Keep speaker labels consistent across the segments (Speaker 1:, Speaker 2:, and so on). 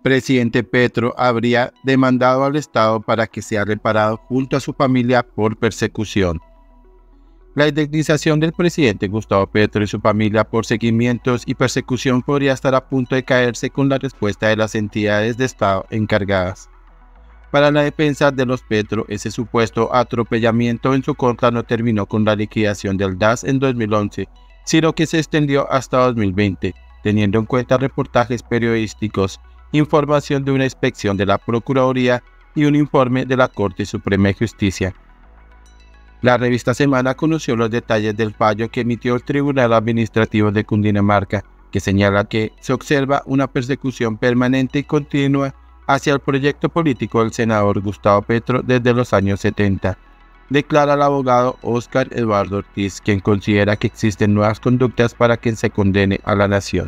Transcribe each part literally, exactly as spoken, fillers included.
Speaker 1: presidente Petro habría demandado al Estado para que sea reparado junto a su familia por persecución. La indemnización del presidente Gustavo Petro y su familia por seguimientos y persecución podría estar a punto de caerse con la respuesta de las entidades de Estado encargadas. Para la defensa de los Petro, ese supuesto atropellamiento en su contra no terminó con la liquidación del D A S en dos mil once, sino que se extendió hasta dos mil veinte, teniendo en cuenta reportajes periodísticos, información de una inspección de la Procuraduría y un informe de la Corte Suprema de Justicia. La revista Semana conoció los detalles del fallo que emitió el Tribunal Administrativo de Cundinamarca, que señala que se observa una persecución permanente y continua hacia el proyecto político del senador Gustavo Petro desde los años setenta, declara el abogado Óscar Eduardo Ortiz, quien considera que existen nuevas conductas para que se condene a la nación.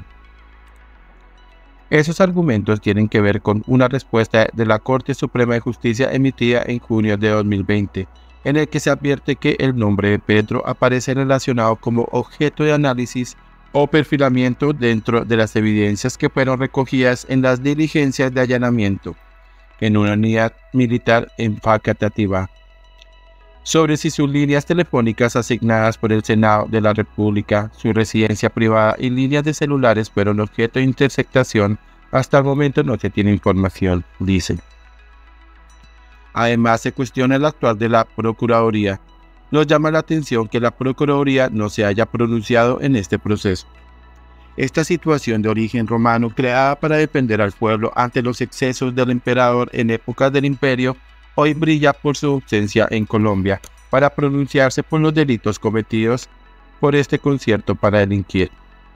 Speaker 1: Esos argumentos tienen que ver con una respuesta de la Corte Suprema de Justicia emitida en junio de dos mil veinte, en el que se advierte que el nombre de Petro aparece relacionado como objeto de análisis o perfilamiento dentro de las evidencias que fueron recogidas en las diligencias de allanamiento en una unidad militar en Facatativá, sobre si sus líneas telefónicas asignadas por el Senado de la República, su residencia privada y líneas de celulares fueron objeto de interceptación. Hasta el momento no se tiene información, dicen. Además, se cuestiona el actuar de la Procuraduría. Nos llama la atención que la Procuraduría no se haya pronunciado en este proceso. Esta situación de origen romano, creada para defender al pueblo ante los excesos del emperador en épocas del imperio, hoy brilla por su ausencia en Colombia para pronunciarse por los delitos cometidos por este concierto para delinquir.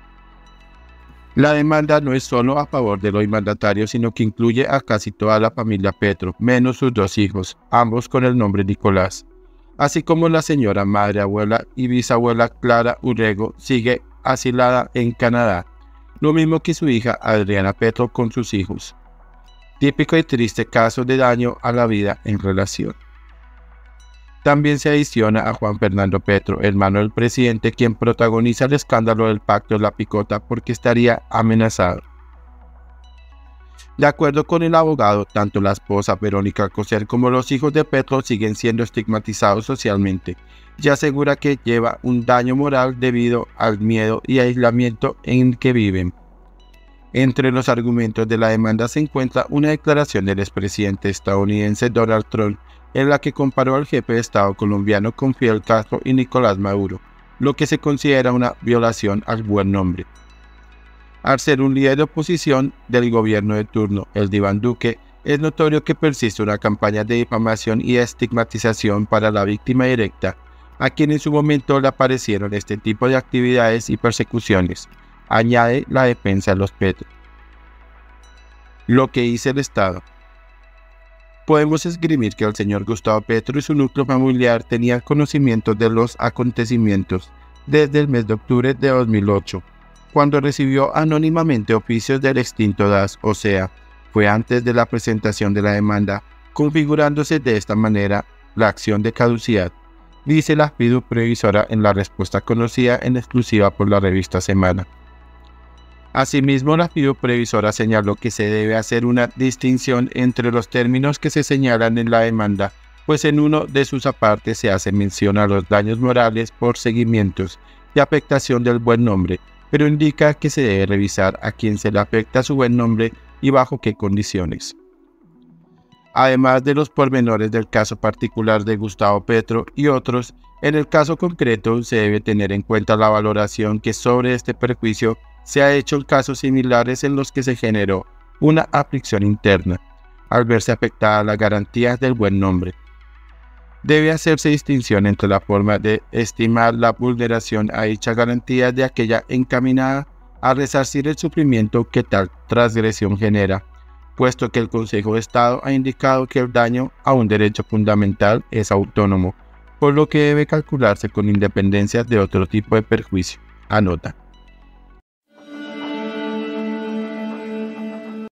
Speaker 1: La demanda no es solo a favor del hoy mandatario, sino que incluye a casi toda la familia Petro, menos sus dos hijos, ambos con el nombre Nicolás, así como la señora madre, abuela y bisabuela Clara Urrego sigue asilada en Canadá, lo mismo que su hija Adriana Petro con sus hijos. Típico y triste caso de daño a la vida en relación. También se adiciona a Juan Fernando Petro, hermano del presidente, quien protagoniza el escándalo del pacto de la picota porque estaría amenazado. De acuerdo con el abogado, tanto la esposa Verónica Alcocer como los hijos de Petro siguen siendo estigmatizados socialmente y asegura que lleva un daño moral debido al miedo y aislamiento en que viven. Entre los argumentos de la demanda se encuentra una declaración del expresidente estadounidense Donald Trump, en la que comparó al jefe de Estado colombiano con Fidel Castro y Nicolás Maduro, lo que se considera una violación al buen nombre. Al ser un líder de oposición del gobierno de turno, el de Iván Duque, es notorio que persiste una campaña de difamación y estigmatización para la víctima directa, a quien en su momento le aparecieron este tipo de actividades y persecuciones, añade la defensa de los Petro. Lo que hizo el Estado. Podemos esgrimir que el señor Gustavo Petro y su núcleo familiar tenían conocimiento de los acontecimientos desde el mes de octubre de dos mil ocho, cuando recibió anónimamente oficios del extinto D A S, o sea, fue antes de la presentación de la demanda, configurándose de esta manera la acción de caducidad, dice la fidu previsora en la respuesta conocida en exclusiva por la revista Semana. Asimismo, la fidu previsora señaló que se debe hacer una distinción entre los términos que se señalan en la demanda, pues en uno de sus apartes se hace mención a los daños morales por seguimientos y afectación del buen nombre, pero indica que se debe revisar a quién se le afecta su buen nombre y bajo qué condiciones. Además de los pormenores del caso particular de Gustavo Petro y otros, en el caso concreto se debe tener en cuenta la valoración que sobre este perjuicio se ha hecho en casos similares en los que se generó una aflicción interna, al verse afectada las garantías del buen nombre. Debe hacerse distinción entre la forma de estimar la vulneración a dicha garantía de aquella encaminada a resarcir el sufrimiento que tal transgresión genera, puesto que el Consejo de Estado ha indicado que el daño a un derecho fundamental es autónomo, por lo que debe calcularse con independencia de otro tipo de perjuicio, anota.